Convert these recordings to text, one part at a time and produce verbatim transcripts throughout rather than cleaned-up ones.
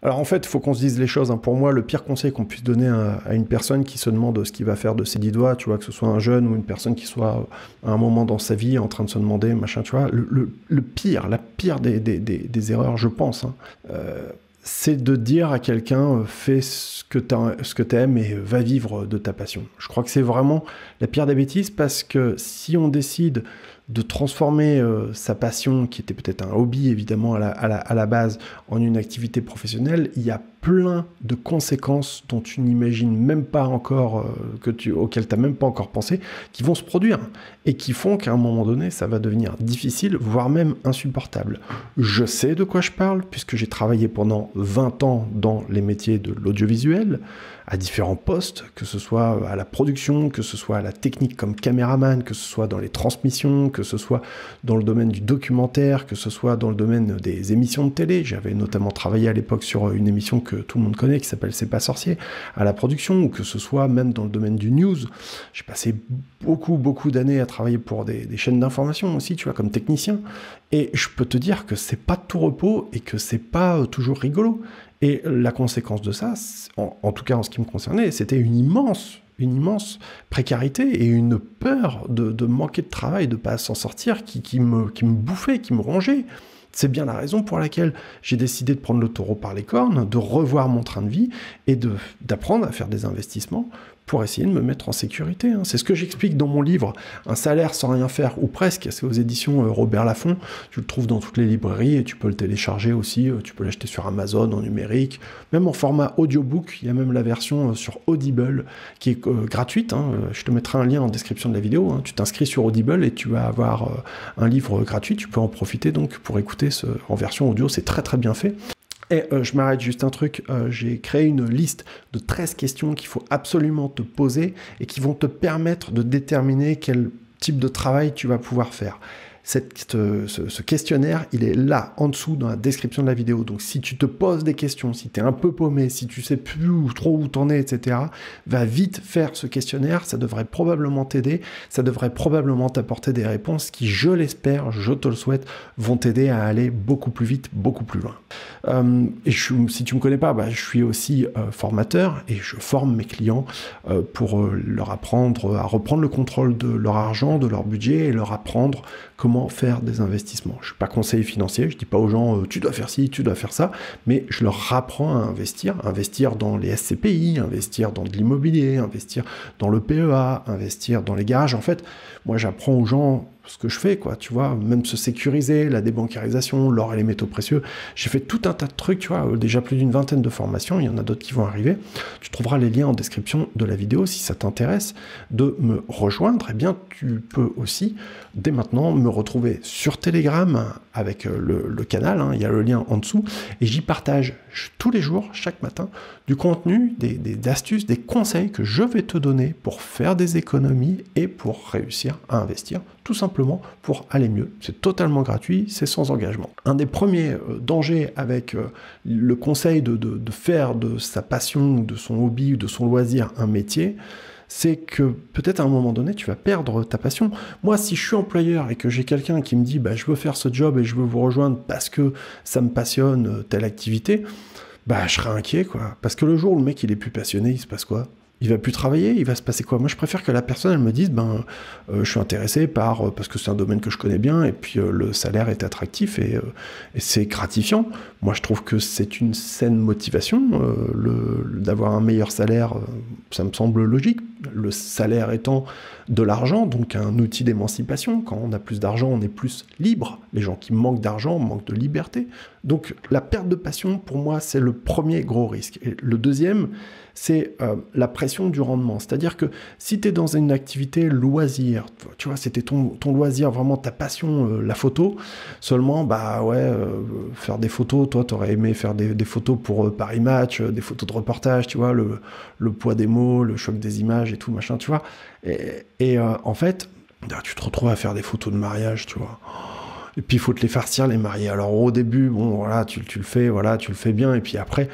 Alors en fait, il faut qu'on se dise les choses, hein. Pour moi, le pire conseil qu'on puisse donner à, à une personne qui se demande ce qu'il va faire de ses dix doigts, tu vois, que ce soit un jeune ou une personne qui soit à un moment dans sa vie en train de se demander, machin, tu vois, le, le, le pire, la pire des, des, des, des erreurs, je pense, hein, euh, c'est de dire à quelqu'un, fais ce que tu aimes et va vivre de ta passion. Je crois que c'est vraiment la pire des bêtises, parce que si on décide de transformer euh, sa passion, qui était peut-être un hobby évidemment à la, à, la, à la base, en une activité professionnelle, il y a plein de conséquences dont tu n'imagines même pas encore, euh, que tu, auxquelles tu n'as même pas encore pensé, qui vont se produire et qui font qu'à un moment donné, ça va devenir difficile, voire même insupportable. Je sais de quoi je parle, puisque j'ai travaillé pendant vingt ans dans les métiers de l'audiovisuel, à différents postes, que ce soit à la production, que ce soit à la technique comme caméraman, que ce soit dans les transmissions, que ce soit dans le domaine du documentaire, que ce soit dans le domaine des émissions de télé. J'avais notamment travaillé à l'époque sur une émission que tout le monde connaît, qui s'appelle C'est pas sorcier, à la production, ou que ce soit même dans le domaine du news. J'ai passé beaucoup, beaucoup d'années à travailler pour des, des chaînes d'information aussi, tu vois, comme technicien. Et je peux te dire que c'est pas de tout repos et que c'est pas toujours rigolo. Et la conséquence de ça, en, en tout cas en ce qui me concernait, c'était une immense, une immense précarité et une peur de, de manquer de travail, de ne pas s'en sortir, qui, qui, me, qui me bouffait, qui me rongeait. C'est bien la raison pour laquelle j'ai décidé de prendre le taureau par les cornes, de revoir mon train de vie et de, d'apprendre à faire des investissements pour essayer de me mettre en sécurité. Hein. C'est ce que j'explique dans mon livre, Un salaire sans rien faire, ou presque. C'est aux éditions Robert Laffont. Tu le trouves dans toutes les librairies et tu peux le télécharger aussi. Tu peux l'acheter sur Amazon en numérique, même en format audiobook. Il y a même la version sur Audible qui est euh, gratuite. Hein. Je te mettrai un lien en description de la vidéo. Hein. Tu t'inscris sur Audible et tu vas avoir euh, un livre gratuit. Tu peux en profiter donc pour écouter ce, en version audio. C'est très très bien fait. Et euh, je m'arrête juste un truc, euh, j'ai créé une liste de treize questions qu'il faut absolument te poser et qui vont te permettre de déterminer quel type de travail tu vas pouvoir faire. Cette, ce, ce questionnaire, il est là, en dessous, dans la description de la vidéo. Donc, si tu te poses des questions, si tu es un peu paumé, si tu sais plus où, trop où t'en es, et cetera, va vite faire ce questionnaire. Ça devrait probablement t'aider. Ça devrait probablement t'apporter des réponses qui, je l'espère, je te le souhaite, vont t'aider à aller beaucoup plus vite, beaucoup plus loin. Euh, et je, si tu me connais pas, bah, je suis aussi euh, formateur et je forme mes clients euh, pour euh, leur apprendre à reprendre le contrôle de leur argent, de leur budget et leur apprendre comment faire des investissements. Je ne suis pas conseiller financier, je ne dis pas aux gens euh, tu dois faire ci, tu dois faire ça, mais je leur apprends à investir, investir dans les S C P I, investir dans de l'immobilier, investir dans le P E A, investir dans les garages. En fait, moi j'apprends aux gens ce que je fais, quoi, tu vois, même se sécuriser, la débancarisation, l'or et les métaux précieux. J'ai fait tout un tas de trucs, tu vois, déjà plus d'une vingtaine de formations, il y en a d'autres qui vont arriver. Tu trouveras les liens en description de la vidéo si ça t'intéresse de me rejoindre. Eh bien, tu peux aussi, dès maintenant, me retrouver sur Telegram avec le, le canal, hein, il y a le lien en dessous, et j'y partage tous les jours, chaque matin, du contenu, des, des astuces, des conseils que je vais te donner pour faire des économies et pour réussir à investir, tout simplement pour aller mieux. C'est totalement gratuit, c'est sans engagement. Un des premiers euh, dangers avec euh, le conseil de, de, de faire de sa passion, de son hobby ou de son loisir un métier, c'est que peut-être à un moment donné, tu vas perdre ta passion. Moi, si je suis employeur et que j'ai quelqu'un qui me dit bah, « je veux faire ce job et je veux vous rejoindre parce que ça me passionne telle activité », bah, je serais inquiet, quoi. Parce que le jour où le mec il est plus passionné, il se passe quoi ? Il va plus travailler, il va se passer quoi? Moi, je préfère que la personne, elle me dise, ben, euh, je suis intéressé par, euh, parce que c'est un domaine que je connais bien, et puis euh, le salaire est attractif et, euh, et c'est gratifiant. Moi, je trouve que c'est une saine motivation, euh, le, d'avoir un meilleur salaire, euh, ça me semble logique. Le salaire étant de l'argent, donc un outil d'émancipation. Quand on a plus d'argent, on est plus libre. Les gens qui manquent d'argent manquent de liberté. Donc, la perte de passion, pour moi, c'est le premier gros risque. Et le deuxième, c'est euh, la pression du rendement. C'est-à-dire que si tu es dans une activité loisir, tu vois, c'était ton, ton loisir, vraiment ta passion, euh, la photo, seulement, bah ouais, euh, faire des photos, toi, tu aurais aimé faire des, des photos pour euh, Paris Match, euh, des photos de reportage, tu vois, le, le poids des mots, le choc des images et tout, machin, tu vois. Et, et euh, en fait, tu te retrouves à faire des photos de mariage, tu vois. Et puis, il faut te les farcir, les mariés. Alors, au début, bon, voilà, tu, tu le fais, voilà, tu le fais bien, et puis après...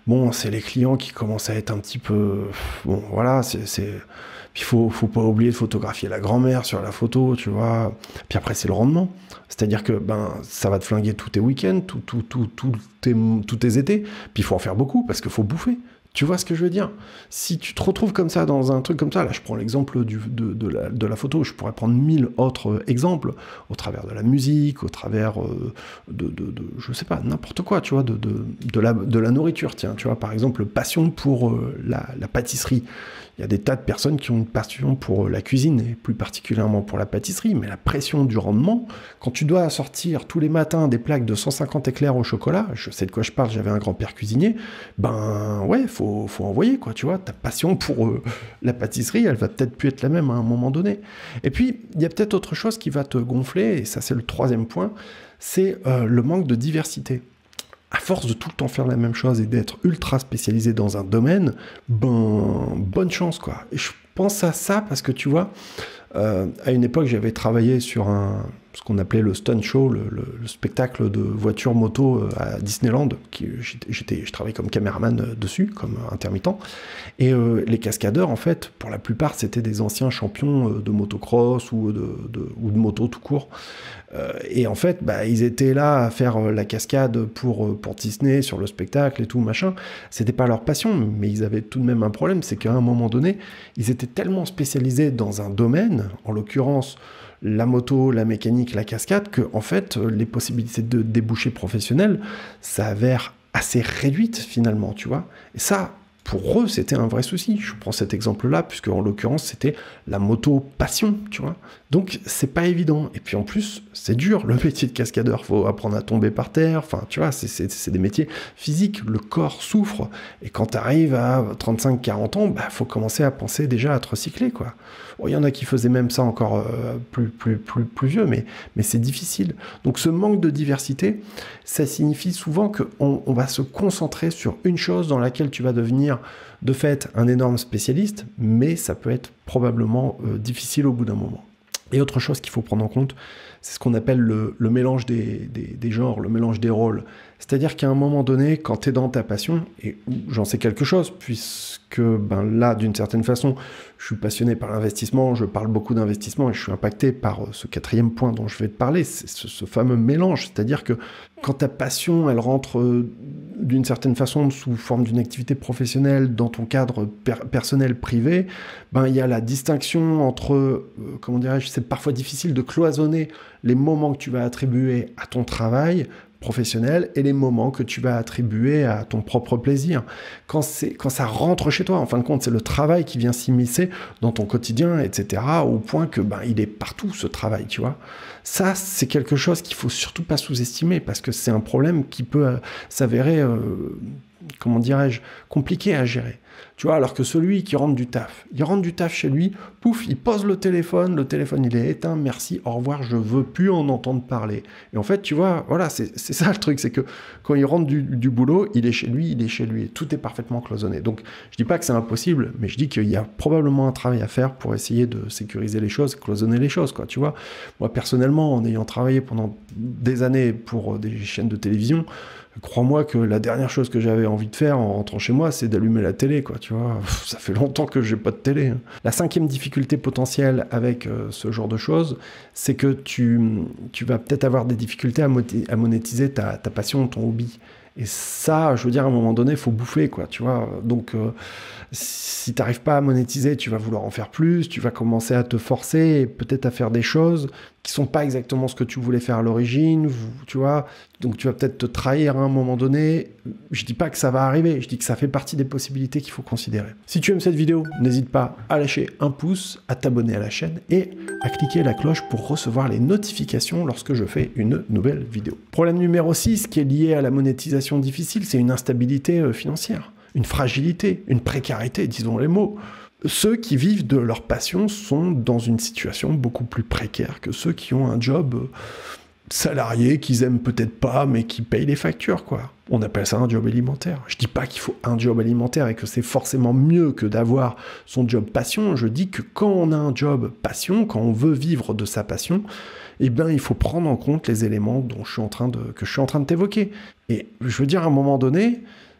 bon, c'est les clients qui commencent à être un petit peu... Bon, voilà, c'est... Puis il faut, faut pas oublier de photographier la grand-mère sur la photo, tu vois. Puis après, c'est le rendement. C'est-à-dire que ben, ça va te flinguer tous tes week-ends, tous tout, tout, tout tes, tous tes étés. Puis il faut en faire beaucoup parce qu'il faut bouffer. Tu vois ce que je veux dire? Si tu te retrouves comme ça dans un truc comme ça, là je prends l'exemple de, de, la, de la photo, je pourrais prendre mille autres exemples, au travers de la musique, au travers euh, de, de, de, je sais pas, n'importe quoi, tu vois, de, de, de, la, de la nourriture, tiens, tu vois, par exemple, passion pour euh, la, la pâtisserie. Il y a des tas de personnes qui ont une passion pour la cuisine, et plus particulièrement pour la pâtisserie, mais la pression du rendement, quand tu dois sortir tous les matins des plaques de cent cinquante éclairs au chocolat, je sais de quoi je parle, j'avais un grand-père cuisinier, ben ouais, faut, faut envoyer, quoi, tu vois, ta passion pour euh, la pâtisserie, elle va peut-être plus être la même à un moment donné. Et puis, il y a peut-être autre chose qui va te gonfler, et ça c'est le troisième point, c'est euh, le manque de diversité. À force de tout le temps faire la même chose et d'être ultra spécialisé dans un domaine, ben, bonne chance, quoi. Et je pense à ça parce que, tu vois, euh, à une époque, j'avais travaillé sur un, ce qu'on appelait le stunt show, le, le, le spectacle de voitures moto à Disneyland. Qui, j'étais, je travaillais comme caméraman dessus, comme intermittent. Et euh, les cascadeurs, en fait, pour la plupart, c'était des anciens champions de motocross ou de, de, ou de moto tout court. Euh, et en fait, bah, ils étaient là à faire la cascade pour, pour Disney sur le spectacle et tout, machin. C'était pas leur passion, mais ils avaient tout de même un problème, c'est qu'à un moment donné, ils étaient tellement spécialisés dans un domaine, en l'occurrence la moto, la mécanique, la cascade, que en fait, les possibilités de débouchés professionnels s'avèrent assez réduites finalement, tu vois. Et ça, pour eux, c'était un vrai souci. Je prends cet exemple-là, puisque en l'occurrence, c'était la moto passion, tu vois. Donc, c'est pas évident. Et puis en plus, c'est dur, le métier de cascadeur. Faut apprendre à tomber par terre. Enfin, tu vois, c'est des métiers physiques. Le corps souffre. Et quand tu arrives à trente-cinq quarante ans, bah, faut commencer à penser déjà à te recycler, quoi. Bon, il y en a qui faisaient même ça encore euh, plus, plus, plus, plus vieux, mais, mais c'est difficile. Donc, ce manque de diversité, ça signifie souvent qu'on on va se concentrer sur une chose dans laquelle tu vas devenir de fait un énorme spécialiste, mais ça peut être probablement euh, difficile au bout d'un moment. Et autre chose qu'il faut prendre en compte, c'est ce qu'on appelle le, le mélange des, des, des genres, le mélange des rôles. C'est-à-dire qu'à un moment donné, quand tu es dans ta passion, et j'en sais quelque chose, puisque ben là, d'une certaine façon, je suis passionné par l'investissement, je parle beaucoup d'investissement et je suis impacté par ce quatrième point dont je vais te parler, c'est ce, ce fameux mélange. C'est-à-dire que quand ta passion, elle rentre euh, d'une certaine façon sous forme d'une activité professionnelle dans ton cadre per personnel privé, ben il y a la distinction entre, euh, comment dirais-je, c'est parfois difficile de cloisonner les moments que tu vas attribuer à ton travail professionnel et les moments que tu vas attribuer à ton propre plaisir. Quand, quand ça rentre chez toi, en fin de compte, c'est le travail qui vient s'immiscer dans ton quotidien, et cetera, au point que ben, il est partout, ce travail, tu vois. Ça, c'est quelque chose qu'il faut surtout pas sous-estimer, parce que c'est un problème qui peut euh, s'avérer, euh, comment dirais-je, compliqué à gérer. Tu vois, alors que celui qui rentre du taf, il rentre du taf chez lui, pouf, il pose le téléphone, le téléphone il est éteint, merci, au revoir, je veux plus en entendre parler. Et en fait, tu vois, voilà, c'est ça le truc, c'est que quand il rentre du, du boulot, il est chez lui, il est chez lui, et tout est parfaitement cloisonné. Donc, je dis pas que c'est impossible, mais je dis qu'il y a probablement un travail à faire pour essayer de sécuriser les choses, cloisonner les choses, quoi, tu vois. Moi, personnellement, en ayant travaillé pendant des années pour des chaînes de télévision, crois-moi que la dernière chose que j'avais envie de faire en rentrant chez moi, c'est d'allumer la télé, quoi, tu vois. Ça fait longtemps que j'ai pas de télé. Hein. La cinquième difficulté potentielle avec euh, ce genre de choses, c'est que tu, tu vas peut-être avoir des difficultés à, à monétiser ta, ta passion, ton hobby. Et ça, je veux dire, à un moment donné, il faut bouffer, quoi, tu vois. Donc, euh, si tu n'arrives pas à monétiser, tu vas vouloir en faire plus, tu vas commencer à te forcer et peut-être à faire des choses qui sont pas exactement ce que tu voulais faire à l'origine, tu vois. Donc, tu vas peut-être te trahir à un moment donné. Je dis pas que ça va arriver, je dis que ça fait partie des possibilités qu'il faut considérer. Si tu aimes cette vidéo, n'hésite pas à lâcher un pouce, à t'abonner à la chaîne et à cliquer la cloche pour recevoir les notifications lorsque je fais une nouvelle vidéo. Problème numéro six, qui est lié à la monétisation difficile, c'est une instabilité financière, une fragilité, une précarité, disons les mots. Ceux qui vivent de leur passion sont dans une situation beaucoup plus précaire que ceux qui ont un job salarié qu'ils aiment peut-être pas, mais qui payent les factures, quoi. On appelle ça un job alimentaire. Je dis pas qu'il faut un job alimentaire et que c'est forcément mieux que d'avoir son job passion. Je dis que quand on a un job passion, quand on veut vivre de sa passion, eh bien, il faut prendre en compte les éléments dont je suis en train de, que je suis en train de t'évoquer. Et je veux dire, à un moment donné,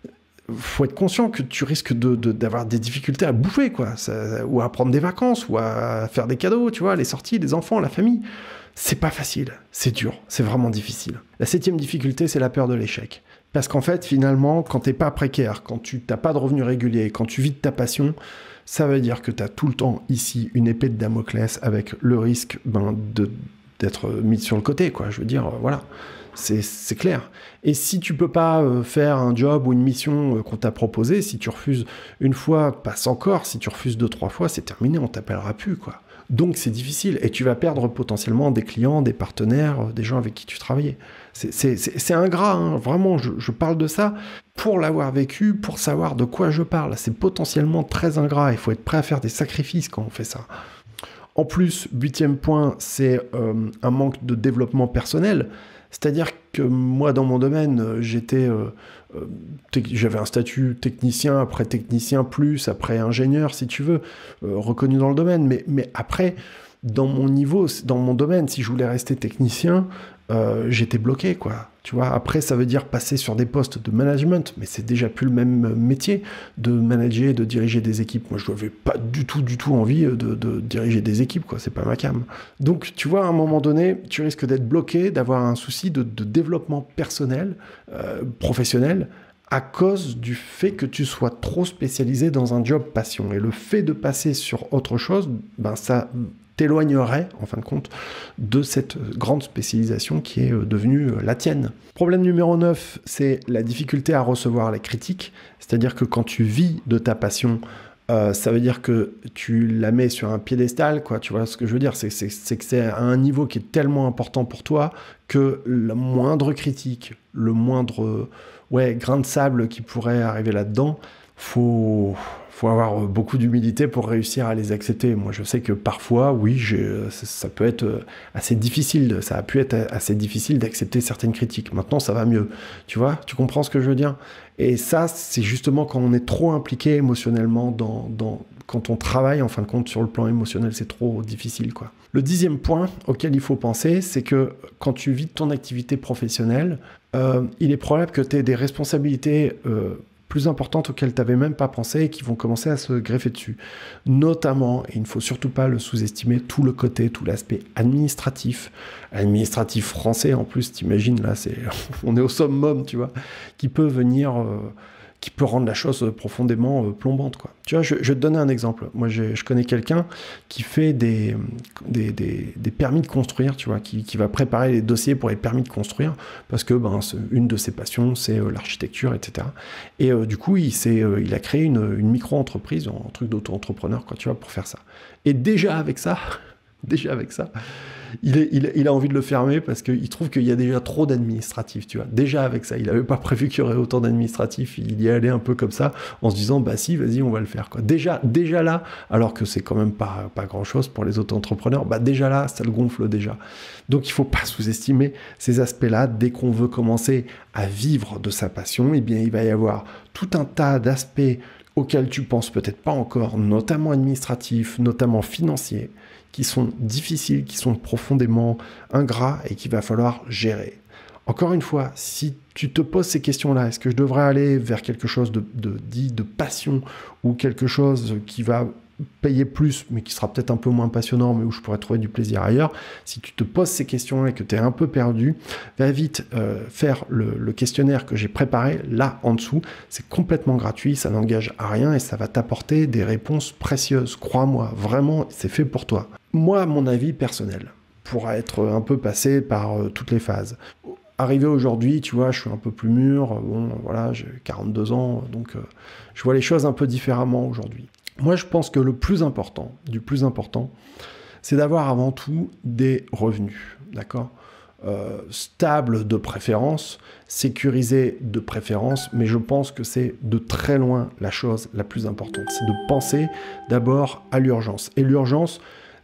faut être conscient que tu risques de, de, d'avoir des difficultés à bouffer, quoi, ça, ou à prendre des vacances, ou à faire des cadeaux, tu vois, les sorties, les enfants, la famille. C'est pas facile, c'est dur, c'est vraiment difficile. La septième difficulté, c'est la peur de l'échec. Parce qu'en fait, finalement, quand t'es pas précaire, quand tu n'as pas de revenus réguliers, quand tu vis de ta passion, ça veut dire que tu as tout le temps ici une épée de Damoclès avec le risque ben, de, d'être mis sur le côté, quoi. Je veux dire, euh, voilà, c'est, c'est clair. Et si tu peux pas euh, faire un job ou une mission euh, qu'on t'a proposé, si tu refuses une fois, passe encore. Si tu refuses deux, trois fois, c'est terminé, on t'appellera plus, quoi. Donc c'est difficile et tu vas perdre potentiellement des clients, des partenaires, des gens avec qui tu travaillais. C'est, c'est, c'est, c'est ingrat, hein. Vraiment, je, je parle de ça pour l'avoir vécu, pour savoir de quoi je parle. C'est potentiellement très ingrat, il faut être prêt à faire des sacrifices quand on fait ça. En plus, huitième point, c'est euh, un manque de développement personnel. C'est-à-dire que moi, dans mon domaine, j'étais, euh, euh, j'avais un statut technicien, après technicien plus, après ingénieur, si tu veux, euh, reconnu dans le domaine. Mais, mais après, dans mon niveau, dans mon domaine, si je voulais rester technicien, euh, j'étais bloqué, quoi. Tu vois, après, ça veut dire passer sur des postes de management, mais c'est déjà plus le même métier de manager, de diriger des équipes. Moi, je n'avais pas du tout, du tout envie de, de diriger des équipes, quoi. C'est pas ma came. Donc, tu vois, à un moment donné, tu risques d'être bloqué, d'avoir un souci de, de développement personnel, euh, professionnel, à cause du fait que tu sois trop spécialisé dans un job passion. Et le fait de passer sur autre chose, ben ça t'éloignerait, en fin de compte, de cette grande spécialisation qui est devenue la tienne. Problème numéro neuf, c'est la difficulté à recevoir les critiques. C'est-à-dire que quand tu vis de ta passion, euh, ça veut dire que tu la mets sur un piédestal, quoi. Tu vois ce que je veux dire, c'est, c'est, c'est que c'est à un niveau qui est tellement important pour toi que la moindre critique, le moindre ouais, grain de sable qui pourrait arriver là-dedans, faut... faut avoir beaucoup d'humilité pour réussir à les accepter. Moi, je sais que parfois, oui, j'ai, ça peut être assez difficile, ça a pu être assez difficile d'accepter certaines critiques. Maintenant, ça va mieux. Tu vois, tu comprends ce que je veux dire? Et ça, c'est justement quand on est trop impliqué émotionnellement dans, dans, quand on travaille, en fin de compte, sur le plan émotionnel, c'est trop difficile, quoi. Le dixième point auquel il faut penser, c'est que quand tu vis de ton activité professionnelle, euh, il est probable que tu aies des responsabilités euh, plus importantes auxquelles tu n'avais même pas pensé et qui vont commencer à se greffer dessus. Notamment, et il ne faut surtout pas le sous-estimer, tout le côté, tout l'aspect administratif. Administratif français, en plus, t'imagines, là, c'est, on est au summum, tu vois, qui peut venir... Euh, qui peut rendre la chose profondément euh, plombante, quoi. Tu vois, je, je vais te donner un exemple. Moi, je, je connais quelqu'un qui fait des, des, des, des permis de construire, tu vois, qui, qui va préparer les dossiers pour les permis de construire, parce que ben, une de ses passions, c'est euh, l'architecture, et cetera. Et euh, du coup, il, euh, il a créé une, une micro-entreprise, un truc d'auto-entrepreneur, quoi, tu vois, pour faire ça. Et déjà avec ça, déjà avec ça, Il, est, il, il a envie de le fermer parce qu'il trouve qu'il y a déjà trop d'administratifs, tu vois. Déjà avec ça, il n'avait pas prévu qu'il y aurait autant d'administratifs, il y allait un peu comme ça, en se disant, bah si, vas-y, on va le faire, quoi. Déjà, déjà là, alors que c'est quand même pas, pas grand-chose pour les auto-entrepreneurs, bah déjà là, ça le gonfle déjà. Donc il ne faut pas sous-estimer ces aspects-là. Dès qu'on veut commencer à vivre de sa passion, eh bien, il va y avoir tout un tas d'aspects auxquels tu penses peut-être pas encore, notamment administratifs, notamment financiers, qui sont difficiles, qui sont profondément ingrats et qu'il va falloir gérer. Encore une fois, si tu te poses ces questions-là, est-ce que je devrais aller vers quelque chose de, de dit de passion ou quelque chose qui va payer plus, mais qui sera peut-être un peu moins passionnant, mais où je pourrais trouver du plaisir ailleurs. Si tu te poses ces questions-là et que tu es un peu perdu, va vite euh, faire le, le questionnaire que j'ai préparé là en dessous. C'est complètement gratuit, ça n'engage à rien et ça va t'apporter des réponses précieuses. Crois-moi, vraiment, c'est fait pour toi. Moi, mon avis personnel, pour être un peu passé par euh, toutes les phases. Arrivé aujourd'hui, tu vois, je suis un peu plus mûr, bon, voilà, j'ai quarante-deux ans, donc euh, je vois les choses un peu différemment aujourd'hui. Moi, je pense que le plus important, du plus important, c'est d'avoir avant tout des revenus, d'accord ? euh, Stable de préférence, sécurisé de préférence, mais je pense que c'est de très loin la chose la plus importante. C'est de penser d'abord à l'urgence. Et l'urgence,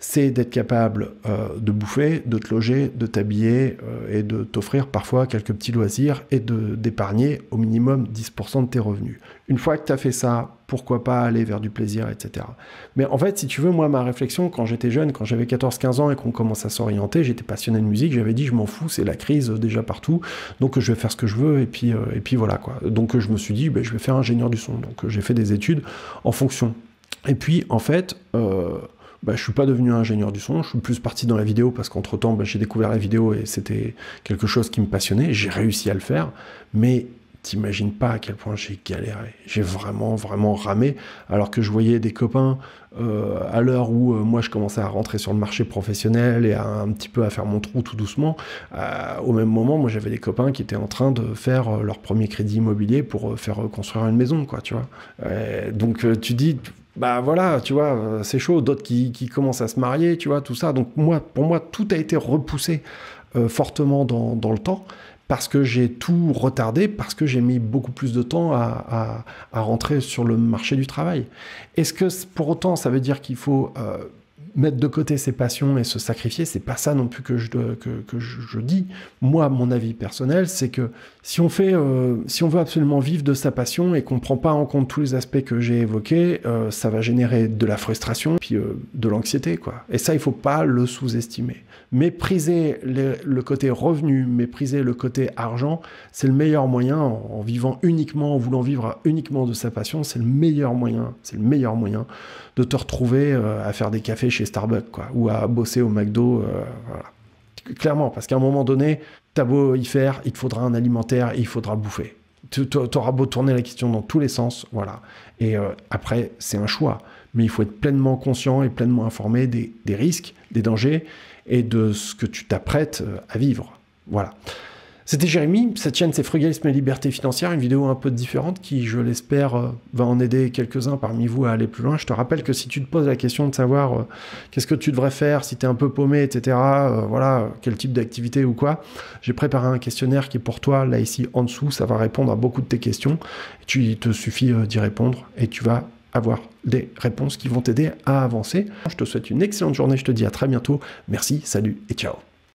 c'est d'être capable euh, de bouffer, de te loger, de t'habiller euh, et de t'offrir parfois quelques petits loisirs et d'épargner au minimum dix pour cent de tes revenus. Une fois que tu as fait ça, pourquoi pas aller vers du plaisir, et cetera. Mais en fait, si tu veux, moi, ma réflexion, quand j'étais jeune, quand j'avais quatorze quinze ans et qu'on commence à s'orienter, j'étais passionné de musique, j'avais dit, je m'en fous, c'est la crise euh, déjà partout, donc je vais faire ce que je veux, et puis, euh, et puis voilà, quoi. Donc je me suis dit, ben, je vais faire ingénieur du son. Donc j'ai fait des études en fonction. Et puis, en fait... Euh, Bah, je suis pas devenu ingénieur du son, je suis plus parti dans la vidéo parce qu'entre-temps, bah, j'ai découvert la vidéo et c'était quelque chose qui me passionnait. J'ai réussi à le faire, mais t'imagines pas à quel point j'ai galéré. J'ai vraiment, vraiment ramé, alors que je voyais des copains euh, à l'heure où euh, moi je commençais à rentrer sur le marché professionnel et à, un petit peu à faire mon trou tout doucement. Euh, au même moment, moi j'avais des copains qui étaient en train de faire euh, leur premier crédit immobilier pour euh, faire euh, construire une maison, quoi, tu vois. Euh, donc euh, tu dis... Bah voilà, tu vois, c'est chaud, d'autres qui, qui commencent à se marier, tu vois, tout ça. Donc moi, pour moi, tout a été repoussé euh, fortement dans, dans le temps parce que j'ai tout retardé, parce que j'ai mis beaucoup plus de temps à, à, à rentrer sur le marché du travail. Est-ce que pour autant, ça veut dire qu'il faut euh, mettre de côté ses passions et se sacrifier? C'est pas ça non plus que je, que, que je, je dis. Moi, mon avis personnel, c'est que si on fait, euh, si on veut absolument vivre de sa passion et qu'on ne prend pas en compte tous les aspects que j'ai évoqués, euh, ça va générer de la frustration puis euh, de l'anxiété, quoi. Et ça, il faut pas le sous-estimer. Mépriser les, le côté revenu, mépriser le côté argent, c'est le meilleur moyen, en, en vivant uniquement, en voulant vivre uniquement de sa passion, c'est le meilleur moyen, c'est le meilleur moyen de te retrouver euh, à faire des cafés chez Starbucks, quoi, ou à bosser au McDo, euh, voilà. Clairement, parce qu'à un moment donné, t'as beau y faire, il te faudra un alimentaire et il faudra bouffer. Tu auras beau tourner la question dans tous les sens, voilà. Et euh, après, c'est un choix. Mais il faut être pleinement conscient et pleinement informé des, des risques, des dangers et de ce que tu t'apprêtes à vivre. Voilà. C'était Jérémy, cette chaîne c'est Frugalisme et Liberté Financière, une vidéo un peu différente qui, je l'espère, va en aider quelques-uns parmi vous à aller plus loin. Je te rappelle que si tu te poses la question de savoir euh, qu'est-ce que tu devrais faire, si tu es un peu paumé, et cetera, euh, voilà, quel type d'activité ou quoi, j'ai préparé un questionnaire qui est pour toi, là ici en dessous, ça va répondre à beaucoup de tes questions. Tu, il te suffit euh, d'y répondre et tu vas avoir des réponses qui vont t'aider à avancer. Je te souhaite une excellente journée, je te dis à très bientôt. Merci, salut et ciao.